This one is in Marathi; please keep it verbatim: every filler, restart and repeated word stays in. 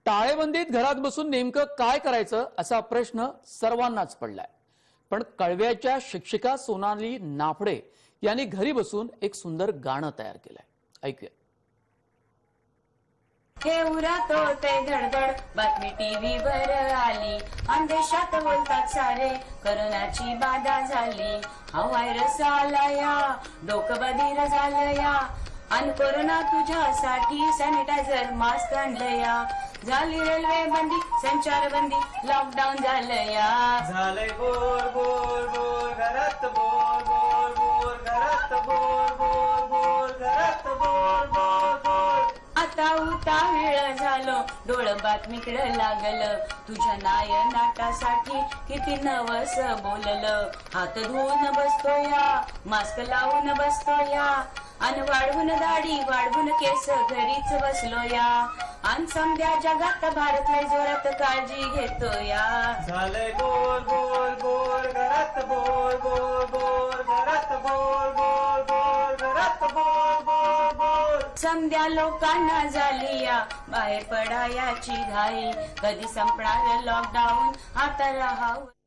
टाळेबंदीत घरात बसून नेमकं काय करायचं असा प्रश्न सर्वांनाच पडलाय। पण कळव्याच्या शिक्षिका सोनाली नाफडे यांनी घरी बसून एक सुंदर गाणं तयार केलंय। ऐकूया। हे उरात होते धडधड बातमी टीव्ही वर आली, अंदेशात बोलतात सारे करोनाची बाधा झाली। हा व्हायरस आला या, डोकं बधीर झालं या, अन कोरोना तुझ्यासाठी सॅनिटायझर मास्क आणलं या। झाली रेल्वे बंदी, संचार बंदी, लॉकडाऊन झालं या। झालंय बोर बोर बोर घरात बोर बोर बोर घरात बोर बोर बोर घरात बोर बोर बोर। आता उतावीळ झालो, डोळ बातमीकडे लागलं, तुझ्या नाय नाटासाठी किती नवस बोललं। हात धुवून बसतोया, मास्क लावून बसतोया, अन वाढवून दाढी वाढवून केस घरीच बसलोया, अन समध्या जगात भारत लय जोरात काळजी घेतोया। झालंय बोर बोर बोर घरात बोर बोर बोर घरात बोर बोर बोर घरात बोर बोर बोर। समध्या लोकांना झाली या बाहेर पडायाची घाई, कधी संपणार लॉकडाऊन आता राहावं।